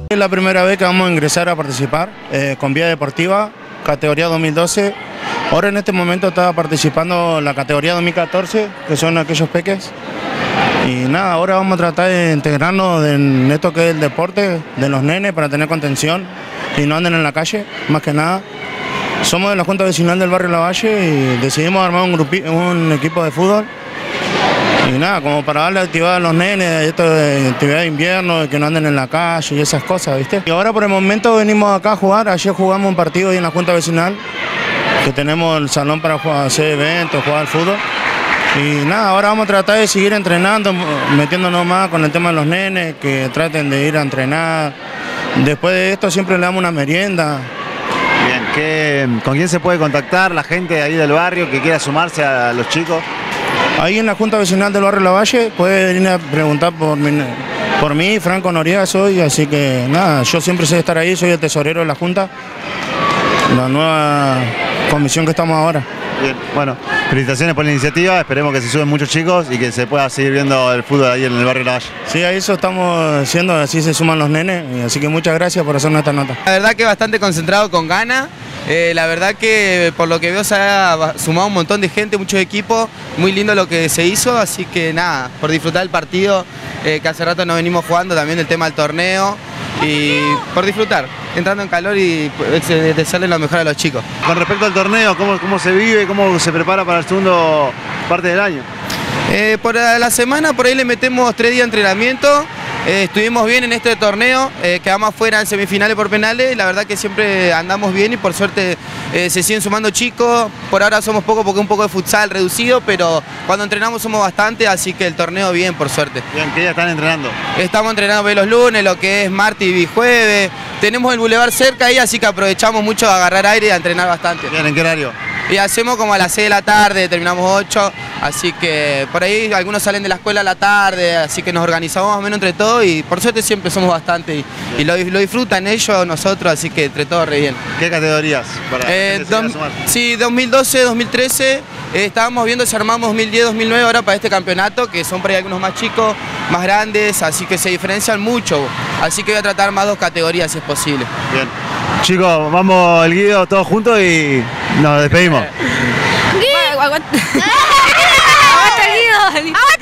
Es la primera vez que vamos a ingresar a participar con vía deportiva, categoría 2012. Ahora en este momento está participando la categoría 2014, que son aquellos peques. Y nada, ahora vamos a tratar de integrarnos en esto que es el deporte de los nenes para tener contención y no anden en la calle, más que nada. Somos de la Junta Vecinal del barrio Lavalle y decidimos armar un equipo de fútbol. Y nada, como para darle actividad a los nenes, esto de actividad de invierno, de que no anden en la calle y esas cosas, ¿viste? Y ahora por el momento venimos acá a jugar. Ayer jugamos un partido ahí en la Junta Vecinal, que tenemos el salón para jugar, hacer eventos, jugar al fútbol. Y nada, ahora vamos a tratar de seguir entrenando, metiéndonos más con el tema de los nenes, que traten de ir a entrenar. Después de esto siempre le damos una merienda. Bien, ¿con quién se puede contactar la gente de ahí del barrio que quiera sumarse a los chicos? Ahí en la Junta Vecinal del barrio Lavalle puede venir a preguntar por mí, Franco Noriega soy, así que nada, yo siempre sé estar ahí, soy el tesorero de la Junta, la nueva comisión que estamos ahora. Bien, bueno, felicitaciones por la iniciativa, esperemos que se suben muchos chicos y que se pueda seguir viendo el fútbol ahí en el barrio Lavalle. Sí, a eso estamos haciendo, así se suman los nenes, así que muchas gracias por hacernos esta nota. La verdad que bastante concentrado, con ganas. La verdad que por lo que veo se ha sumado un montón de gente, muchos equipos, muy lindo lo que se hizo, así que nada, por disfrutar el partido que hace rato nos venimos jugando, también el tema del torneo y por disfrutar, entrando en calor y desearle lo mejor a los chicos. Con respecto al torneo, ¿cómo se vive, cómo se prepara para el segundo parte del año? Por la semana por ahí le metemos 3 días de entrenamiento. Estuvimos bien en este torneo, quedamos afuera en semifinales por penales, la verdad que siempre andamos bien y por suerte se siguen sumando chicos. Por ahora somos pocos porque un poco de futsal reducido, pero cuando entrenamos somos bastante, así que el torneo bien, por suerte. Bien, ¿qué día están entrenando? Estamos entrenando los lunes, lo que es martes y jueves. Tenemos el bulevar cerca ahí, así que aprovechamos mucho a agarrar aire y a entrenar bastante. Bien, ¿en qué horario? Y hacemos como a las 6 de la tarde, terminamos 8, así que por ahí algunos salen de la escuela a la tarde, así que nos organizamos más o menos entre todos y por suerte siempre somos bastante y lo disfrutan ellos, nosotros, así que entre todos re bien. ¿Qué categorías para sumar? Sí, 2012, 2013, estábamos viendo si armamos 2010, 2009 ahora para este campeonato, que son por ahí algunos más chicos, más grandes, así que se diferencian mucho, así que voy a tratar más 2 categorías si es posible. Bien. Chicos, vamos el Guido todos juntos y nos despedimos. Aguanta el Guido.